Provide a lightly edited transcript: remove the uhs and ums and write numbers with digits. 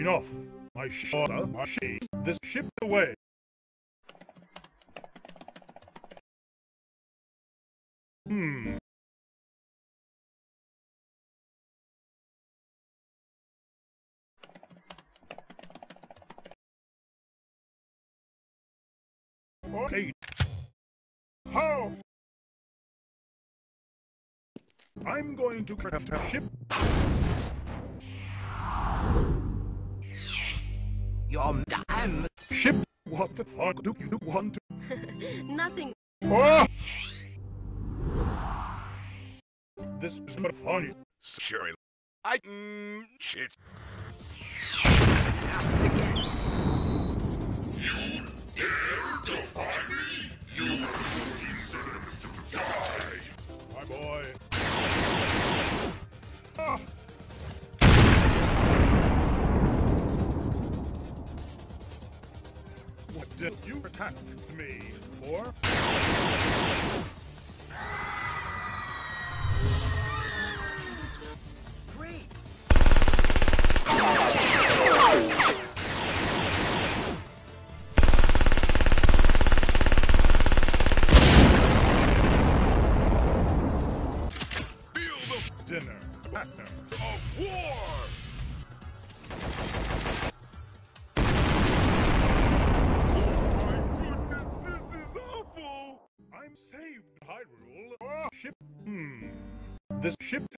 Enough. My shoulder, this ship away. Okay. How? I'm going to craft a ship. Your damn Ship? What the fuck do you want to? Nothing. Oh! This is not funny. Sure. Shit. You dare defy me? You deserve to die! My boy. Ah! What did you attack me for? Great. Dinner, partner. Of war! Oh my goodness, this is awful! I'm saved, Hyrule. Oh, ship. This ship